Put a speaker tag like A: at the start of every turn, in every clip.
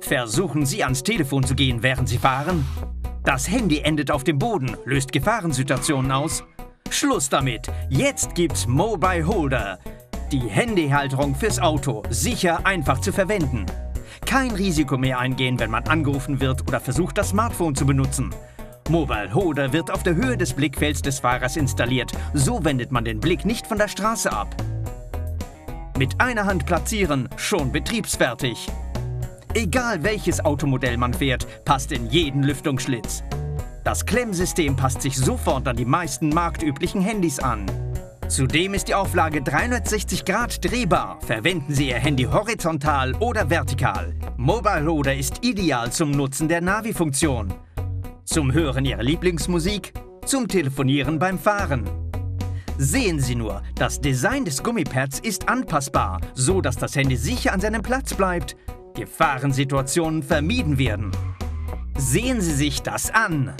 A: Versuchen Sie ans Telefon zu gehen, während Sie fahren? Das Handy endet auf dem Boden, löst Gefahrensituationen aus? Schluss damit! Jetzt gibt's Mobile Holder. Die Handyhalterung fürs Auto, sicher, einfach zu verwenden. Kein Risiko mehr eingehen, wenn man angerufen wird oder versucht, das Smartphone zu benutzen. Mobile Holder wird auf der Höhe des Blickfelds des Fahrers installiert. So wendet man den Blick nicht von der Straße ab. Mit einer Hand platzieren, schon betriebsfertig. Egal welches Automodell man fährt, passt in jeden Lüftungsschlitz. Das Klemmsystem passt sich sofort an die meisten marktüblichen Handys an. Zudem ist die Auflage 360 Grad drehbar. Verwenden Sie Ihr Handy horizontal oder vertikal. Mobile Holder ist ideal zum Nutzen der Navi-Funktion. Zum Hören Ihrer Lieblingsmusik, zum Telefonieren beim Fahren. Sehen Sie nur, das Design des Gummipads ist anpassbar, so dass das Handy sicher an seinem Platz bleibt. Gefahrensituationen vermieden werden. Sehen Sie sich das an!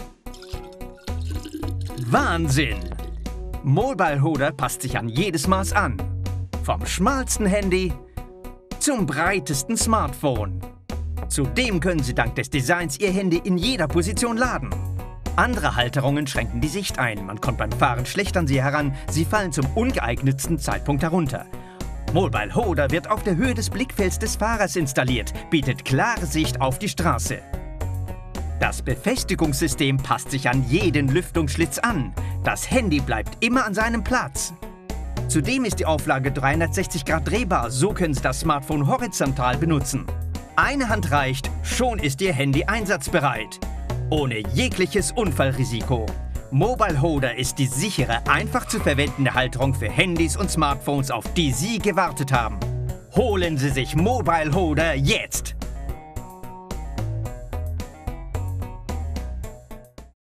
A: Wahnsinn! Mobile Holder passt sich an jedes Maß an. Vom schmalsten Handy zum breitesten Smartphone. Zudem können Sie dank des Designs Ihr Handy in jeder Position laden. Andere Halterungen schränken die Sicht ein. Man kommt beim Fahren schlecht an sie heran. Sie fallen zum ungeeignetsten Zeitpunkt herunter. Mobile Holder wird auf der Höhe des Blickfelds des Fahrers installiert, bietet klare Sicht auf die Straße. Das Befestigungssystem passt sich an jeden Lüftungsschlitz an. Das Handy bleibt immer an seinem Platz. Zudem ist die Auflage 360 Grad drehbar, so können Sie das Smartphone horizontal benutzen. Eine Hand reicht, schon ist Ihr Handy einsatzbereit. Ohne jegliches Unfallrisiko. Mobile Holder ist die sichere, einfach zu verwendende Halterung für Handys und Smartphones, auf die Sie gewartet haben. Holen Sie sich Mobile Holder jetzt!